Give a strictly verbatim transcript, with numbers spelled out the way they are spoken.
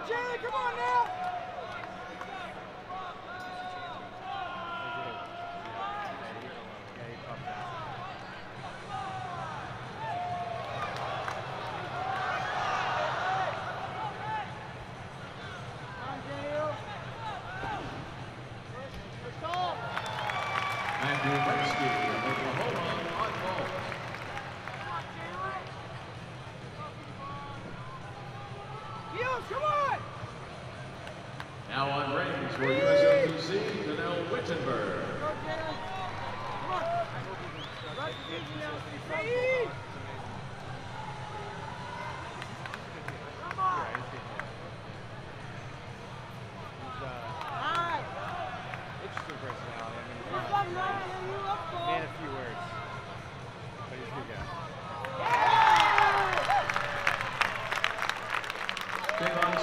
Jay, come on now! Matthew Mirsky of Oklahoma on ball. Come on! Now on rings for U S L P C, Danelle Wittenberg. Come on! Right, easy now. Stay. Come on! Alright. Interesting personality. I mean, What's up, Ryan? You up for? man, a few words, but he's a good guy. Kayvon